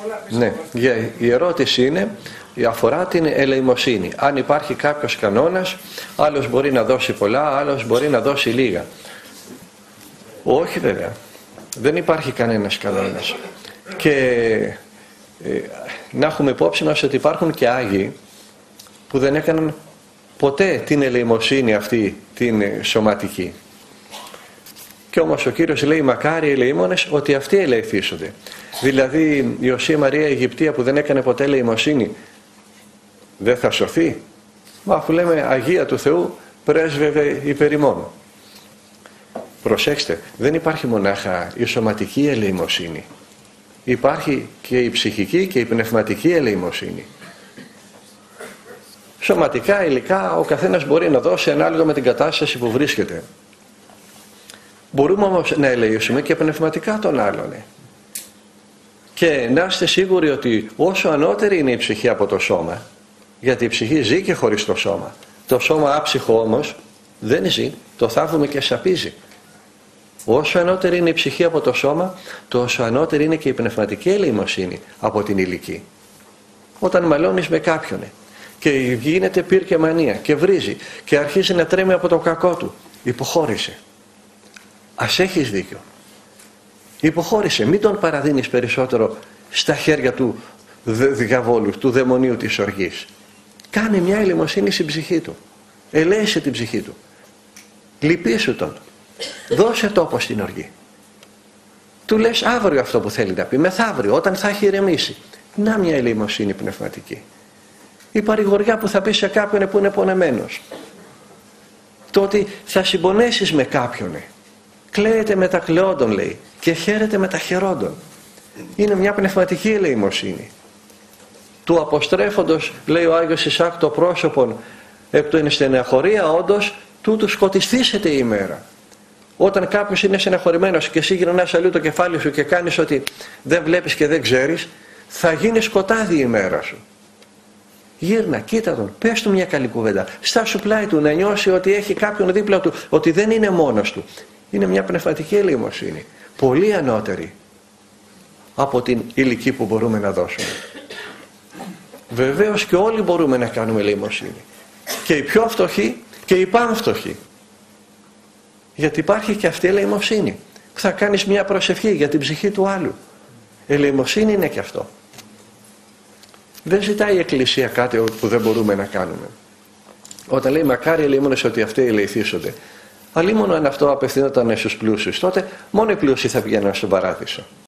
Ναι, η ερώτηση είναι, αφορά την ελεημοσύνη. Αν υπάρχει κάποιος κανόνας, άλλος μπορεί να δώσει πολλά, άλλος μπορεί να δώσει λίγα. Όχι βέβαια. Δεν υπάρχει κανένας κανόνας. Και να έχουμε υπόψη μας ότι υπάρχουν και Άγιοι που δεν έκαναν ποτέ την ελεημοσύνη αυτή την σωματική. Και όμως ο Κύριος λέει μακάρι οι ελεήμονες ότι αυτοί ελεηθήσονται. Δηλαδή η Οσία Μαρία η Αιγυπτία που δεν έκανε ποτέ ελεημοσύνη δεν θα σωθεί? Μα αφού λέμε Αγία του Θεού πρέσβευε υπέρ ημών. Προσέξτε, δεν υπάρχει μονάχα η σωματική ελεημοσύνη. Υπάρχει και η ψυχική και η πνευματική ελεημοσύνη. Σωματικά, υλικά, ο καθένας μπορεί να δώσει ανάλογα με την κατάσταση που βρίσκεται. Μπορούμε όμως να ελεήσουμε και πνευματικά τον άλλον. Και να είστε σίγουροι ότι όσο ανώτερη είναι η ψυχή από το σώμα, γιατί η ψυχή ζει και χωρίς το σώμα. Το σώμα άψυχο όμως δεν ζει, το θάβουμε και σαπίζει. Όσο ανώτερη είναι η ψυχή από το σώμα, τόσο ανώτερη είναι και η πνευματική ελεημοσύνη από την υλική. Όταν μαλώνεις με κάποιον και γίνεται πυρ και μανία και βρίζει και αρχίζει να τρέμει από το κακό του, υποχώρησε. Ας έχεις δίκιο. Υποχώρησε, μην τον παραδίνεις περισσότερο στα χέρια του διαβόλου, του δαιμονίου της οργής. Κάνε μια ελεημοσύνη στην ψυχή του. Ελέησε την ψυχή του. Λυπήσου τον. Δώσε τόπο στην οργή. Του λες αύριο αυτό που θέλει να πει, μεθαύριο, όταν θα έχει ηρεμήσει. Να μια ελεημοσύνη πνευματική. Η παρηγοριά που θα πει σε κάποιον που είναι πονεμένος. Το ότι θα συμπονέσεις με κάποιον. Κλαίεται με τα κλαιόντων, λέει, και χαίρεται με τα χαιρόντων. Είναι μια πνευματική ελεημοσύνη. Του αποστρέφοντος, λέει ο Άγιος Ισάκ, το πρόσωπον εκ του εν στεναχωρία, όντως τούτου σκοτιστήσεται η ημέρα. Όταν κάποιος είναι στεναχωρημένος και εσύ γυρνάς αλλού το κεφάλι σου και κάνεις ότι δεν βλέπεις και δεν ξέρεις, θα γίνει σκοτάδι η ημέρα σου. Γύρνα, κοίτα τον, πες του μια καλή κουβέντα, στάσου πλάι του, να νιώσει ότι έχει κάποιον δίπλα του, ότι δεν είναι μόνος του. Είναι μια πνευματική ελεημοσύνη, πολύ ανώτερη από την υλική που μπορούμε να δώσουμε. Βεβαίως και όλοι μπορούμε να κάνουμε ελεημοσύνη. Και οι πιο φτωχοί και οι πανφτωχοί. Γιατί υπάρχει και αυτή η ελεημοσύνη. Θα κάνεις μια προσευχή για την ψυχή του άλλου. Ελεημοσύνη είναι και αυτό. Δεν ζητάει η Εκκλησία κάτι που δεν μπορούμε να κάνουμε. Όταν λέει μακάρι ελεήμονες ότι αυτοί ελεηθήσονται, αλλήμωνο αν αυτό απευθυνόταν στους πλούσιους, τότε μόνο οι πλούσιοι θα πηγαίνουν στον παράδεισο.